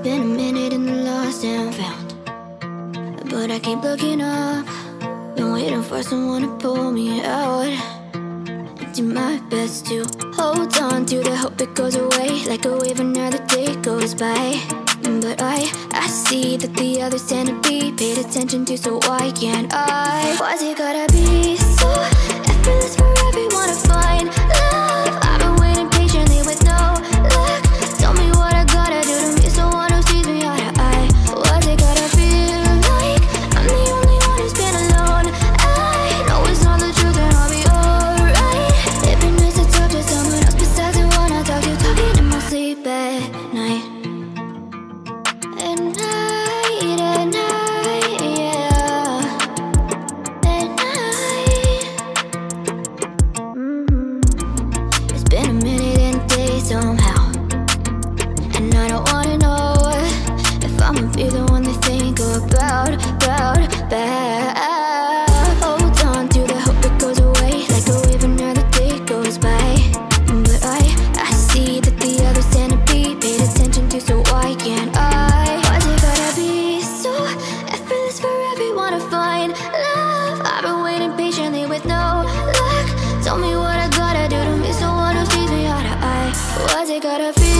been a minute in the lost and found, but I keep looking up. Been waiting for someone to pull me out. I do my best to hold on to the hope it goes away, like a wave another day goes by. But I see that the others tend to be paid attention to, so why can't I? Why's it gotta be so effortless for everyone to find love? I've been waiting patiently with no luck. Tell me what I gotta do to meet someone who sees me eye to eye. Why's it gotta feel like I'm the only one who's been alone? I know it's not the truth and I'll be alright. It'd be nice to talk to someone else besides the one I talk to. Talking in my sleep at night. At night, yeah. At night. It's been a minute and a day somehow, and I don't wanna know if I'ma be the one they think about. Hold on to the hope it goes away, like a wave another day goes by. But I see that the others tend to be paid attention to, so why can't I? Why's it gotta be so effortless for everyone to find love? I've been waiting patiently with no luck. Tell me what I gotta do to meet someone who sees me eye to eye. Why's it gotta feel